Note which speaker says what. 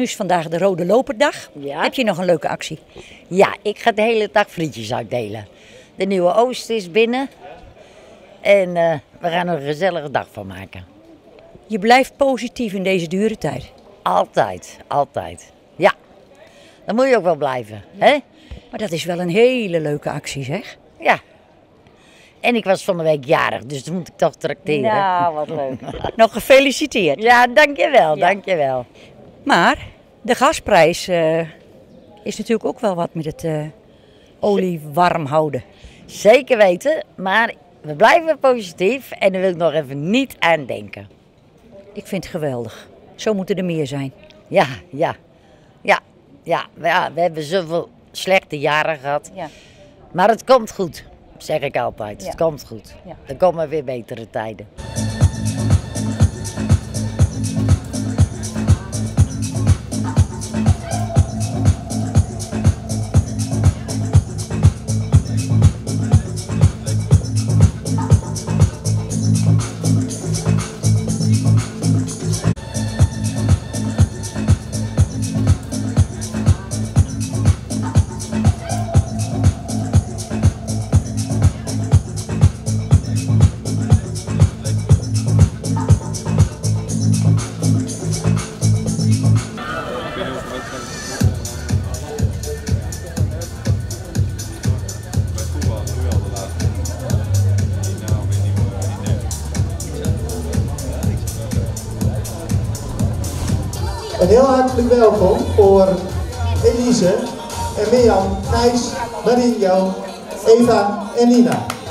Speaker 1: Nu is vandaag de Rode Loperdag.
Speaker 2: Ja.
Speaker 1: Heb je nog een leuke actie?
Speaker 2: Ja, ik ga de hele dag frietjes uitdelen. De nieuwe Oost is binnen. En we gaan er een gezellige dag van maken.
Speaker 1: Je blijft positief in deze dure tijd.
Speaker 2: Altijd, altijd. Ja, dan moet je ook wel blijven. Hè?
Speaker 1: Maar dat is wel een hele leuke actie, zeg.
Speaker 2: Ja. En ik was van de week jarig, dus dat moet ik toch trakteren.
Speaker 1: Nou, wat leuk. Nog gefeliciteerd.
Speaker 2: Ja, dankjewel,
Speaker 1: Ja.
Speaker 2: dankjewel.
Speaker 1: Maar de gasprijs is natuurlijk ook wel wat met het olie warm houden.
Speaker 2: Zeker weten, maar we blijven positief en daar wil ik nog even niet aan denken.
Speaker 1: Ik vind het geweldig. Zo moeten er meer zijn.
Speaker 2: Ja. We hebben zoveel slechte jaren gehad.
Speaker 1: Ja.
Speaker 2: Maar het komt goed, zeg ik altijd.
Speaker 1: Ja.
Speaker 2: Het komt goed.
Speaker 1: Ja.
Speaker 2: Er komen weer betere tijden.
Speaker 3: Een heel hartelijk welkom voor Elise en Mirjam, Gijs, Marinjo, Eva en Nina.